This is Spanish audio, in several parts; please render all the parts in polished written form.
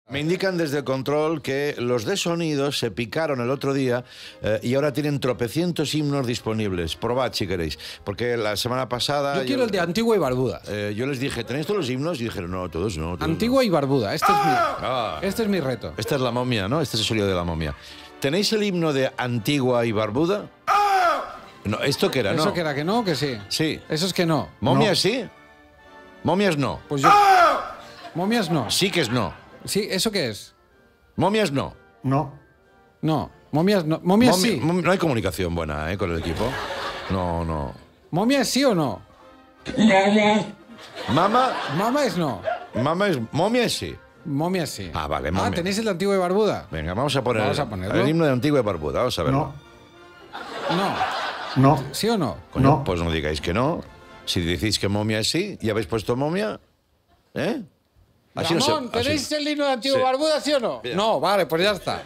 Me indican desde el control que los de sonido se picaron el otro día y ahora tienen tropecientos himnos disponibles. Probad si queréis. Porque la semana pasada... Yo quiero el de Antigua y Barbuda. Yo les dije, ¿tenéis todos los himnos? Y dijeron, no, todos no. Todos Antigua no. y Barbuda. Este es mi reto. Esta es la momia, ¿no? Este es el sonido de la momia. ¿Tenéis el himno de Antigua y Barbuda? No, ¿esto qué era? ¿Eso no. que era que no o que sí? Sí. Eso es que no. ¿Momias No. sí? Momias no. Pues yo... Momias no. Sí que es no. Sí, ¿eso qué es? Momias no. No. No. Momias no. Momias sí. No hay comunicación buena con el equipo. No, no. ¿Momias sí o no? Mama, Mama es no. momia es sí. Momias sí. Ah, vale, momia. Ah, ¿tenéis el de Antigua y Barbuda? Venga, vamos a poner Vamos a ponerlo. el himno de Antigua y Barbuda. Vamos a verlo. No. No. No. ¿Sí o no? Coño, No. pues no digáis que no. Si decís que momia es sí, ¿y habéis puesto momia? ¿Eh? Así no se- Ramón, así- ¿tenéis el himno de Antigua y Sí. Barbuda, sí o no? Bien. No, vale, pues ya está.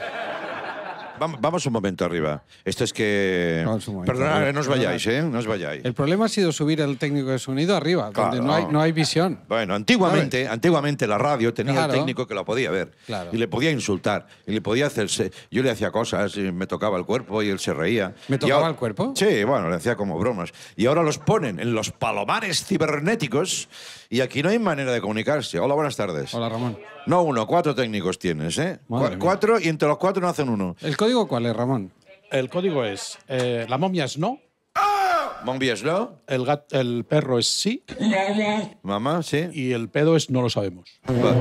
Vamos un momento arriba. Esto es que... Vamos un momento Perdonad, arriba. no os vayáis, ¿eh? No os vayáis. El problema ha sido subir el técnico de sonido arriba, donde Claro. no hay visión. Bueno, antiguamente la radio tenía Claro. el técnico que la podía ver. Claro. Y le podía insultar. Y le podía hacerse... Yo le hacía cosas, y me tocaba el cuerpo y él se reía. ¿Me Y tocaba ahora- el cuerpo? Sí, bueno, le hacía como bromas. Y ahora los ponen en los palomares cibernéticos y aquí no hay manera de comunicarse. Hola, buenas tardes. Hola, Ramón. No uno, 4 técnicos tienes, ¿eh? Madre mía. 4 y entre los 4 no hacen uno. ¿El código cuál es, Ramón? El código es, la momia es no, Mombias, ¿no? el perro es sí Mamá, sí. y el pedo es no lo sabemos. Va.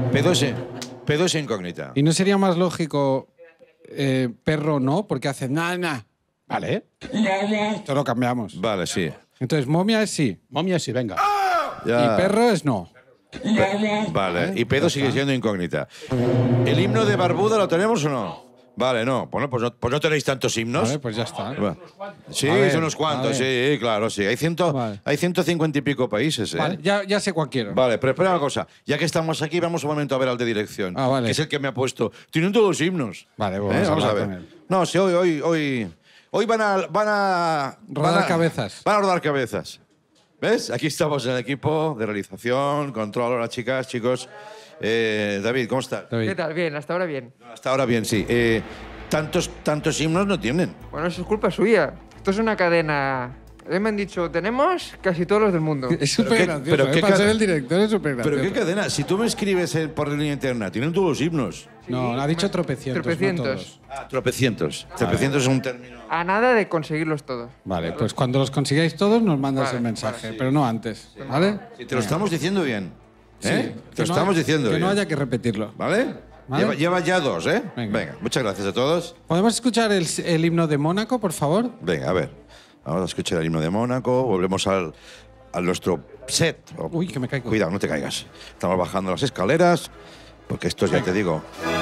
Pedo es incógnita. ¿Y no sería más lógico perro no? Porque hace na. Vale, Esto lo cambiamos. Vale, sí. Entonces, momia es sí. momia sí, venga. Ya. Y perro es no. Vale, y pedo sigue siendo incógnita. ¿El himno de Barbuda lo tenemos o no? Vale, no. Bueno, pues no tenéis tantos himnos. Vale, pues ya está. Va. Sí, A ver, son unos cuantos, a ver. sí, claro, sí. Hay, Vale. hay 150 y pico países, ¿eh? Vale, ya sé cuál quiero. Vale, pero espera una cosa. Ya que estamos aquí, vamos un momento a ver al de dirección. Ah, vale. Que es el que me ha puesto. Tienen todos los himnos. Vale, vamos a Vamos a hablar ver. con él. No, sí, hoy van a Rodar cabezas. Van a rodar cabezas. ¿Ves? Aquí estamos en el equipo de realización, control. Hola, chicas, chicos. David, ¿cómo estás? David. ¿Qué tal? Bien, hasta ahora bien. Hasta ahora bien, sí. Tantos himnos no tienen. Bueno, eso es culpa suya. Esto es una cadena. Me han dicho, tenemos casi todos los del mundo. Es súper qué- gracioso. pero qué Para ser cadena- el director es súper gracioso. ¿Pero qué cadena? Si tú me escribes por línea interna, tienen todos los himnos. No, ha dicho tropecientos. Tropecientos. No todos. Ah, tropecientos. Tropecientos es un término. A nada de conseguirlos todos. Vale, pues cuando los consigáis todos nos mandas Vale, el mensaje, vale, sí. pero no antes. ¿Vale? Sí, te lo estamos diciendo bien. Sí, ¿Eh? que Te lo no estamos hay- diciendo Que bien. no haya que repetirlo. ¿Vale? ¿Vale? Lleva ya 2, ¿eh? Venga. Muchas gracias a todos. ¿Podemos escuchar el himno de Mónaco, por favor? Venga, a ver. Vamos a escuchar el himno de Mónaco. Volvemos a nuestro set. Uy, que me caigo. Cuidado, no te caigas. Estamos bajando las escaleras, porque esto ya te digo.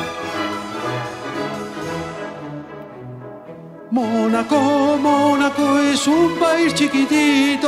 Mónaco, Mónaco es un país chiquitito,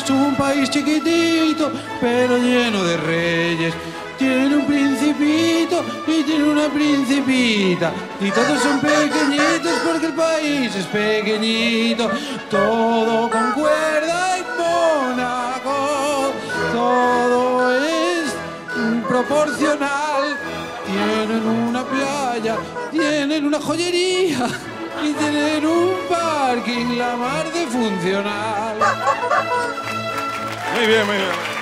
pero lleno de reyes. Tiene un principito y tiene una principita, y todos son pequeñitos porque el país es pequeñito. Todo concuerda en Mónaco, todo es proporcional. Tienen una playa, tienen una joyería y tienen un parking la mar de funcional. Muy bien, muy bien.